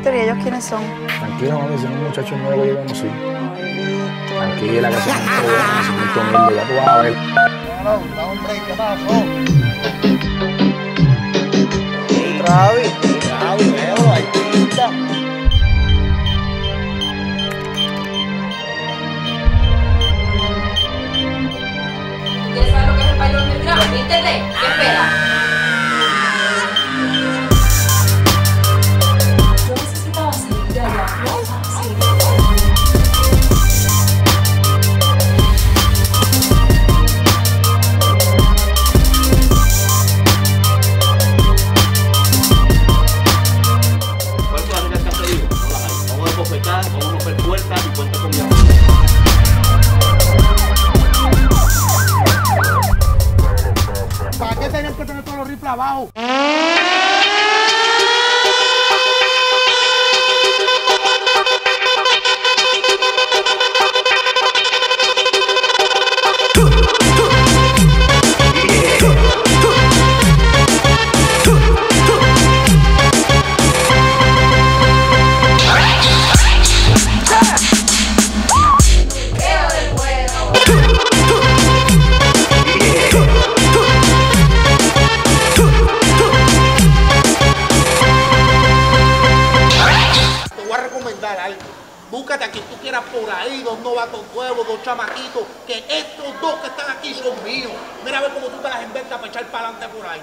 Víctor, ¿y ellos quiénes son? Tranquila, mami, son un muchacho nuevo que yo conocí. Tranquila, que son un problema, son muy humilde, ya tú vas a ver. No, da un break, ¿qué pasó? Travi, veo, artista. ¿Quieres saber lo que es el bailón del drama? ¿Me entendés? ¿Qué espera? Yo necesitaba salir de allá, ¿no? Sí. ¿Cuáles son las reglas que has pedido? No las hay. Vamos a desbofetar, vamos a romper puertas y cuenta con mi amor. ¿Para qué tenían que tener todos los rifles abajo? ¡Veo del juego! Te voy a recomendar algo. Búscate a quien tú quieras por ahí, dos novatos nuevos, dos chamaquitos, que estos dos que están aquí son míos. Mira a ver cómo tú te las inventas para echar para adelante por ahí.